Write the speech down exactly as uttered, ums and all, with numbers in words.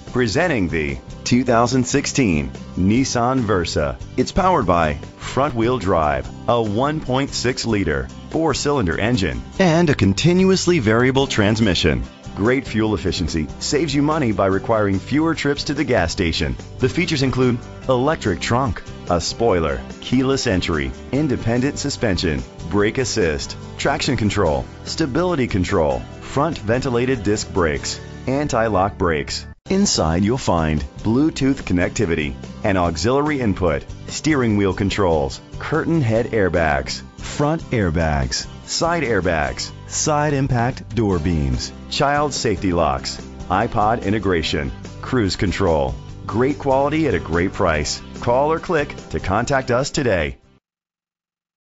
Presenting the two thousand sixteen Nissan Versa. It's powered by front-wheel drive, a one point six liter four-cylinder engine, and a continuously variable transmission. Great fuel efficiency saves you money by requiring fewer trips to the gas station. The features include electric trunk, a spoiler, keyless entry, independent suspension, brake assist, traction control, stability control, front ventilated disc brakes, anti-lock brakes. Inside you'll find Bluetooth connectivity, an auxiliary input, steering wheel controls, curtain head airbags, front airbags, side airbags, side impact door beams, child safety locks, iPod integration, cruise control. Great quality at a great price. Call or click to contact us today.